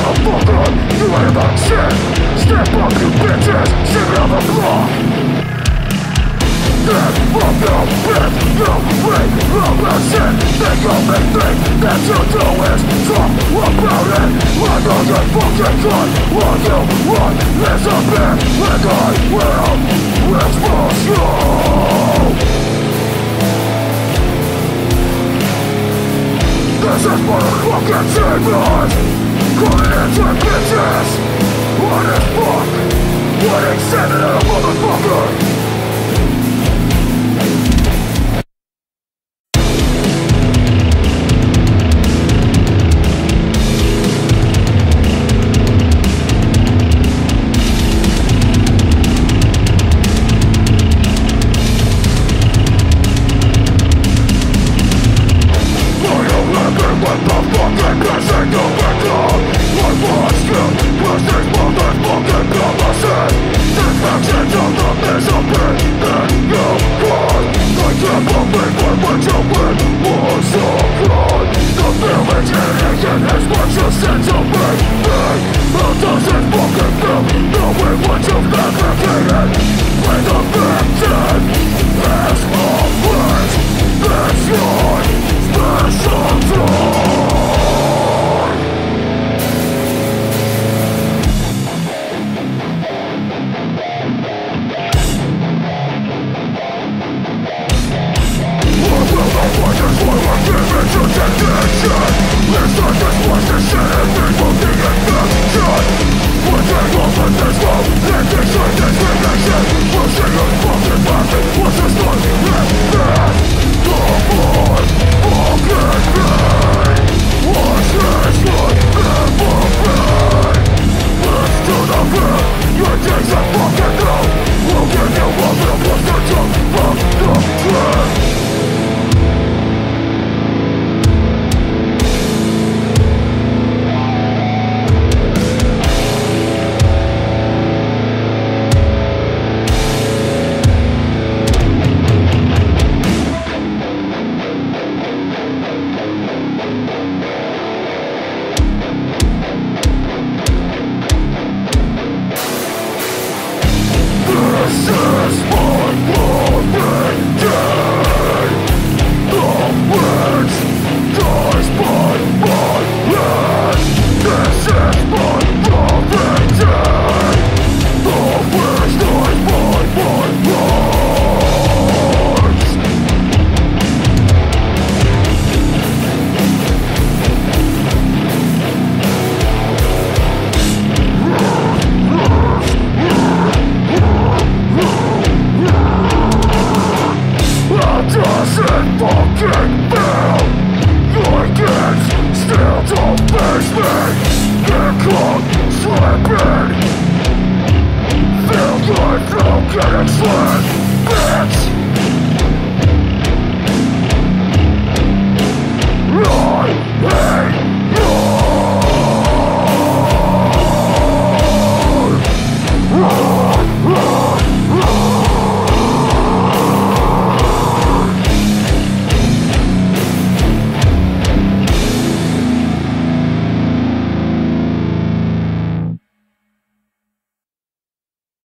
motherfucker, you ain't about shit. Step up, you bitches, shit on the block. Get fucked up, bitch, you freak about shit. Think of me, think that you do is talk about it. Like I get fucking cut, what you want is a bit, and I will expose you. This is motherfucking Tremors, calling into bitches. What is fuck? What extended a motherfucker? Getting slammed.